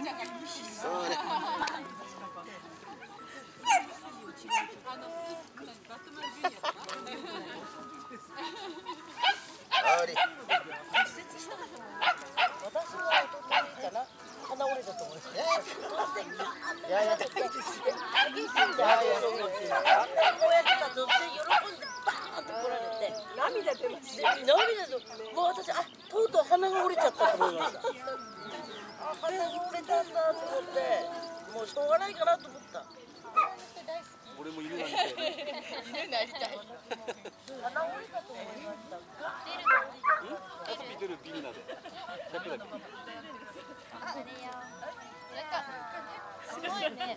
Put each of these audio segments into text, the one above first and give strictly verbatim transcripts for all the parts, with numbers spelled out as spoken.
そうね。あり。 私はおとといかな、鼻折れたと思います。いやいや、高いですよ。いやいや、そうですよ。親父がずっと喜んでバーンと来られて、涙出ました。涙で、もう私、あ、とうとう鼻が折れちゃったと思いました。あ、鼻が折れたんだと思って、もうしょうがないかなと思った。 俺も犬なりたい。 犬なりたい。 鼻折れたと思いました。 あと見てるビルナで。百だけ。 あれよ。なんかすごいね。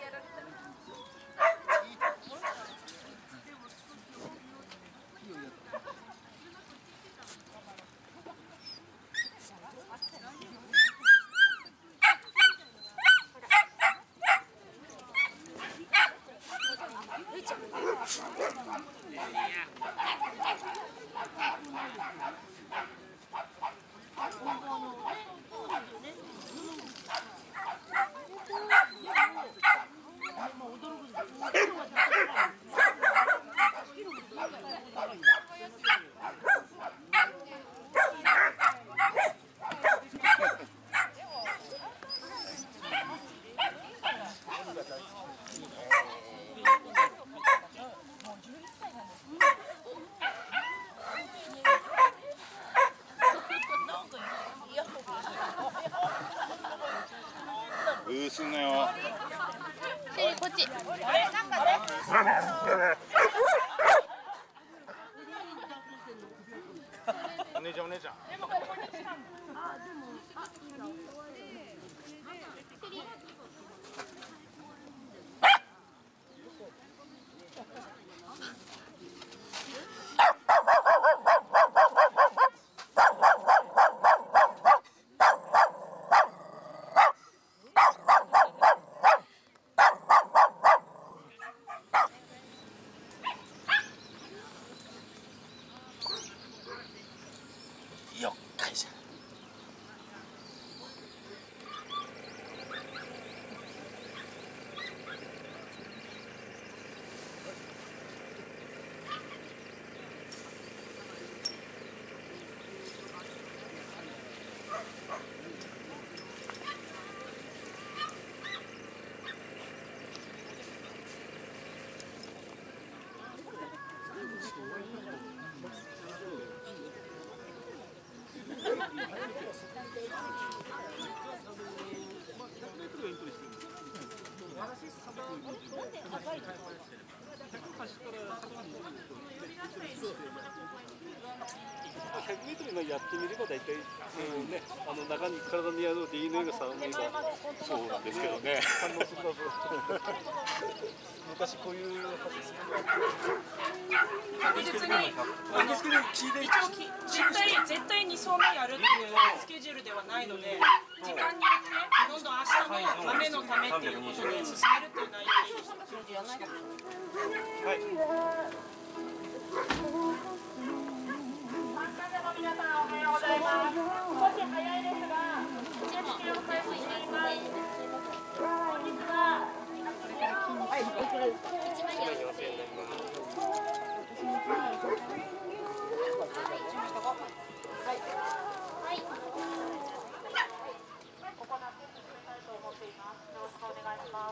うーすんなよ。 でこっち。 お姉ちゃんお姉ちゃん。よっかいしょ。ひゃくメートルのやってみれば大体、うんね、あの中に体にある ディーエヌエー がさんめいがそうなんですけどね。反応するだろう。昔こういう確実になんですけど、一応き絶対絶対にそうめんやるっていうスケジュールではないので、時間によってどんどん明日のためのためっていうことで進めるっていうのはいいです。 はい。 参加者の皆さんおはようございます。少し早いですが、受付を開始しています。本日ははい、こちらです。いちまんよんせんえんになります。はい。はい。ここなって進めたいと思っています。よろしくお願いします。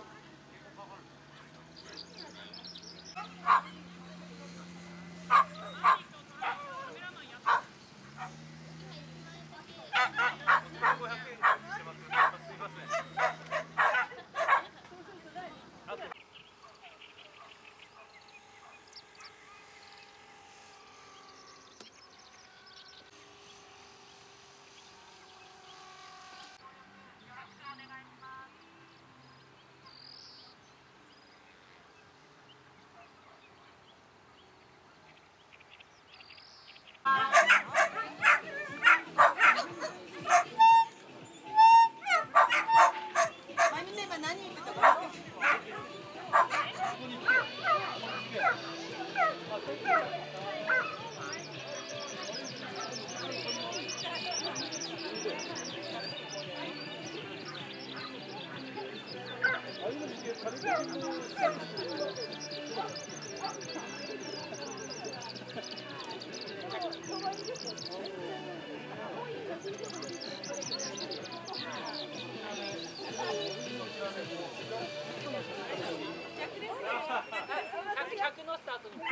客のスタートに。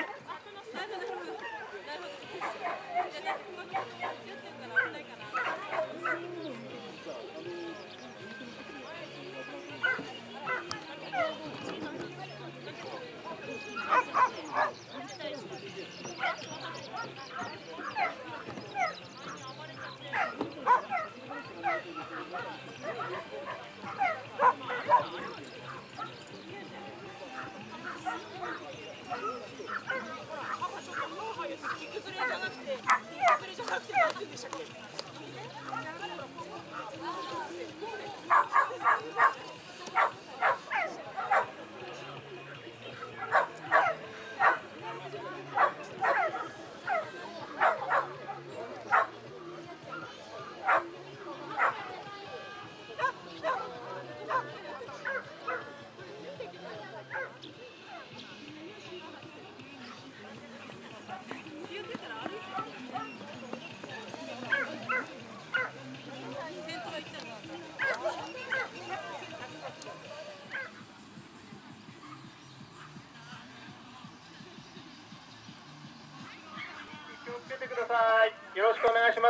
よろしくお願いします。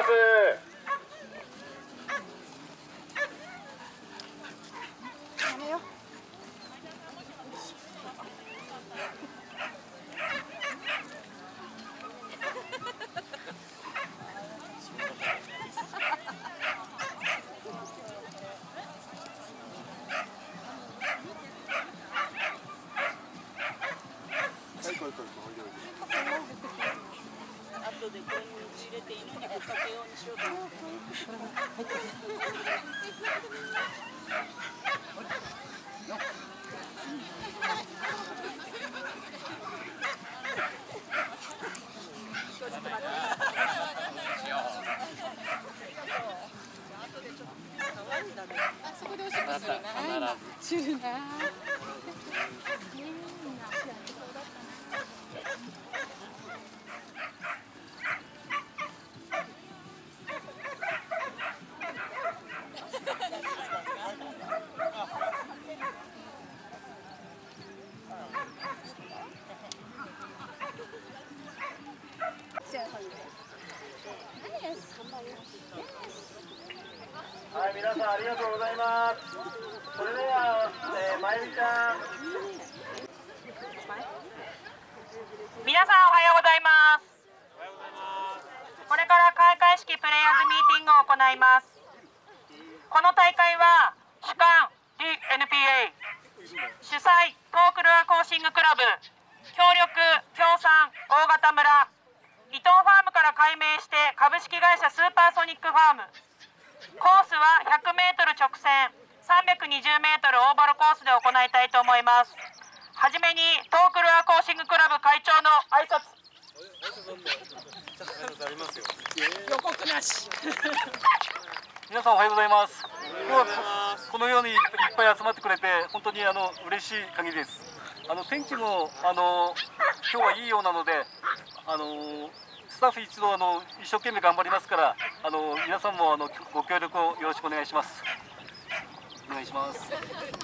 後でこれに入れて犬にぶっかけようにしようと思って。 あそこでおしっこするな。するな。 はい、皆さんありがとうございます。それでは、えー、まゆみちゃん。 皆さんおはようございます。これから開会式プレイヤーズミーティングを行います。この大会は主管 ディーエヌピーエー 主催トークルアコーシングクラブ協力協賛大型村伊藤ファームから改名して株式会社スーパーソニックファーム。コースは ひゃくメートル 直線 さんびゃくにじゅうメートル オーバルコースで行いたいと思います。はじめにトークルアコーシングクラブ会長の挨拶。予告なし。 皆さんおはようございます。今日はこのようにいっぱい集まってくれて本当にあの嬉しい限りです。あの天気もあの今日はいいようなので、あのスタッフ一同あの一生懸命頑張りますから、あの皆さんもあのご協力をよろしくお願いします。お願いします。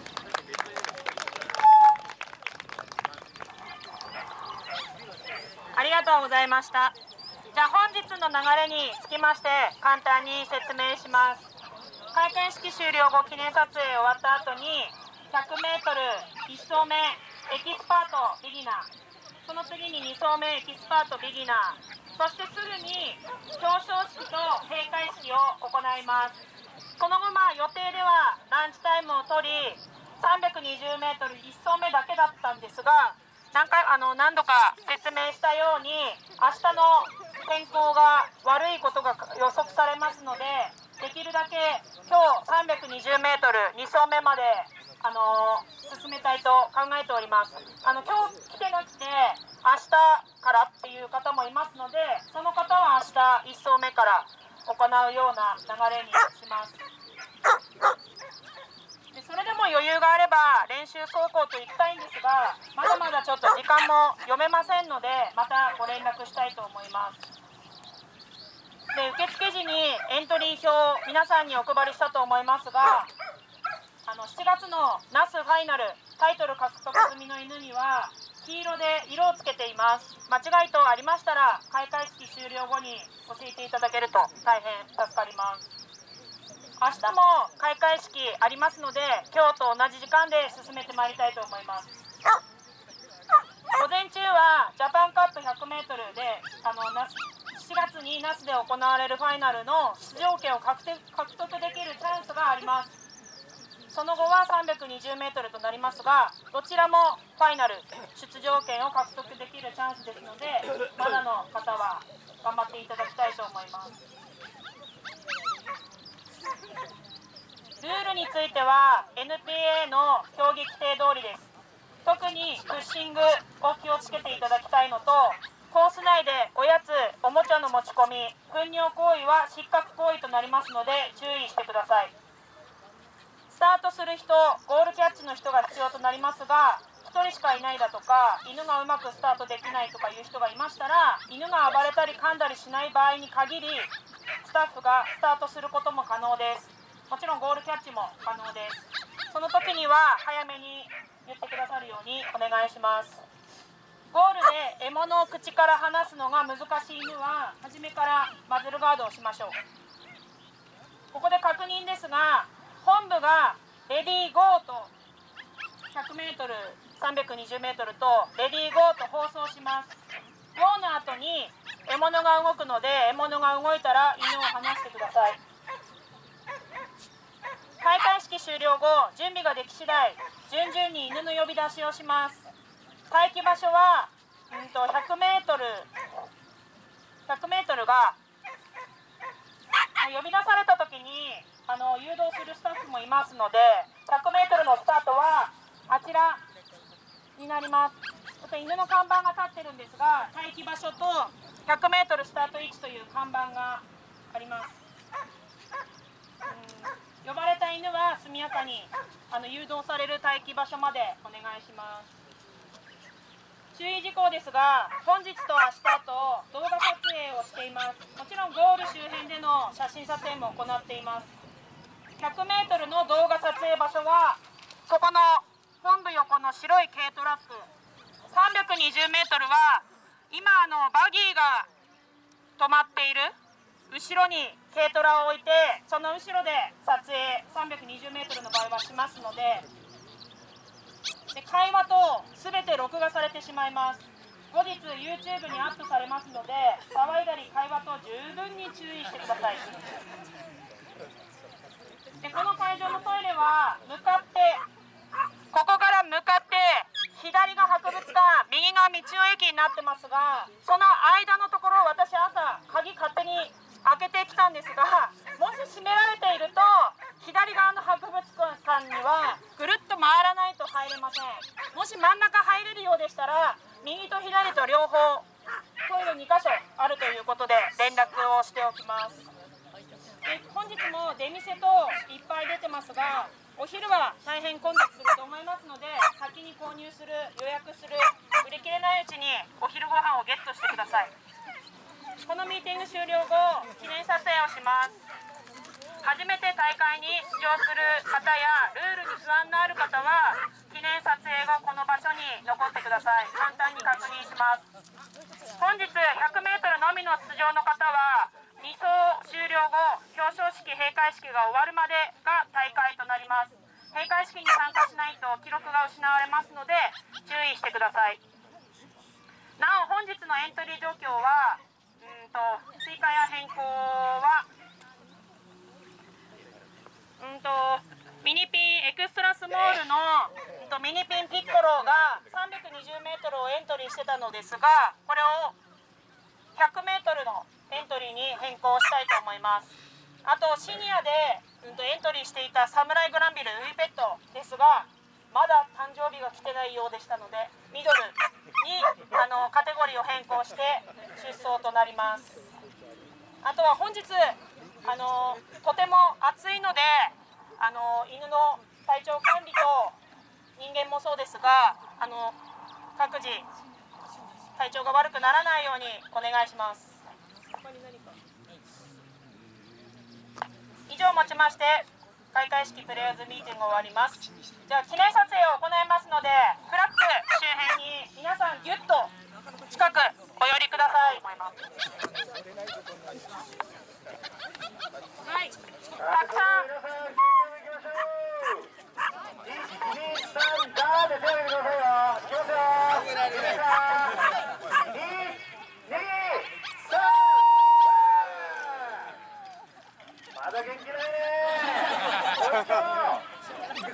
ありがとうございました。じゃあ本日の流れにつきまして簡単に説明します。開会式終了後記念撮影終わった後にひゃくメートルいっ走目エキスパートビギナー、その次にに走目エキスパートビギナー、そしてすぐに表彰式と閉会式を行います。その後、まあ予定ではランチタイムを取りさんびゃくにじゅうメートルいっ走目だけだったんですが、何回あの何度か説明したように明日の天候が悪いことが予測されますので、できるだけ今日さんびゃくにじゅうメートルに走目まであの進めたいと考えております。あの今日来てなくて明日からっていう方もいますので、その方は明日いっ走目から行うような流れにします。でそれれでも余裕があれば練習走行と行きたいんですが、まだまだちょっと時間も読めませんので、またご連絡したいと思います。で、受付時にエントリー表を皆さんにお配りしたと思いますが、あのしちがつのナスファイナルタイトル獲得済みの犬には黄色で色をつけています。間違い等ありましたら開会式終了後に教えていただけると大変助かります。明日も開会式ありますので、今日と同じ時間で進めてまいりたいと思います。午前中はジャパンカップ ひゃくメートル であのナスしちがつに那須で行われるファイナルの出場権を獲得できるチャンスがあります。その後は さんびゃくにじゅうメートル となりますが、どちらもファイナル出場権を獲得できるチャンスですので、まだの方は頑張っていただきたいと思います。ルールについては エヌピーエー の競技規定通りです。特にプッシングを気をつけていただきたいのと、コース内でおやつ、おもちゃの持ち込み、糞尿行為は失格行為となりますので注意してください。スタートする人、ゴールキャッチの人が必要となりますが、ひとりしかいないだとか、犬がうまくスタートできないとかいう人がいましたら、犬が暴れたり噛んだりしない場合に限り、スタッフがスタートすることも可能です。もちろんゴールキャッチも可能です。その時には早めに言ってくださるようにお願いします。ゴールで獲物を口から離すのが難しい犬は、初めからマズルガードをしましょう。ここで確認ですが、本部がレディーゴーと ひゃくメートル、さんびゃくにじゅうメートル とレディーゴーと放送します。ゴーの後に獲物が動くので、獲物が動いたら犬を離してください。開会式終了後、準備ができ次第、順々に犬の呼び出しをします。待機場所は、うんとひゃくメートル、ひゃくメートルが呼び出された時にあの誘導するスタッフもいますので、ひゃくメートルのスタートはあちらになります。そして犬の看板が立ってるんですが、待機場所とひゃくメートルスタート位置という看板があります。うん、呼ばれた犬は速やかにあの誘導される待機場所までお願いします。注意事項ですが、本日と明日と動画撮影をしています。もちろんゴール周辺での写真撮影も行っています。ひゃくメートルの動画撮影場所は、ここの本部横の白い軽トラック、さんびゃくにじゅうメートルは今あのバギーが止まっている後ろに軽トラを置いて、その後ろで撮影 さんびゃくにじゅうメートル の場合はしますので、で会話と全て録画されてしまいます。後日 YouTube にアップされますので、騒いだり会話と十分に注意してください。でこの会場のトイレは向かってここから向かって左が博物館、右が道の駅になってますが、その間のところを私朝鍵勝手に開けてきたんですが、もし閉められていると左側の博物館にはぐるっと回らないと入れません。もし真ん中入れるようでしたら、右と左と両方トイレにか所あるということで連絡をしておきます。で本日も出店といっぱい出てますが、お昼は大変混雑すると思いますので、先に購入する、予約する、売り切れないうちにお昼ご飯をゲットしてください。このミーティング終了後、記念撮影をします。初めて大会に出場する方やルールに不安のある方は、記念撮影後この場所に残ってください。簡単に確認します。本日 ひゃくメートル のみの出場の方は、に走終了後、表彰式、閉会式が終わるまでが大会となります。閉会式に参加しないと記録が失われますので注意してください。なお本日のエントリー状況は、うんと追加や変更はうんとミニピンエクストラスモールの、うんとミニピンピッコロが さんびゃくにじゅうメートル をエントリーしてたのですが、これを ひゃくメートル のエントリーに変更したいと思います。あとシニアで、うん、とエントリーしていたサムライグランビルウイペットですが、まだ誕生日が来てないようでしたので、ミドルにあのカテゴリーを変更して出走となります。あとは本日あのとても暑いので、あの犬の体調管理と人間もそうですが、あの各自体調が悪くならないようにお願いします。以上をもちまして開会式プレイヤーズミーティング終わります。じゃあ記念撮影を行いますので、フラッグ周辺に皆さんギュッと近くお寄りください。はい、たくさんまだ元気ないね。もう一度。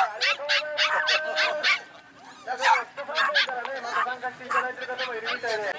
参加していただいている方もいるみたいで。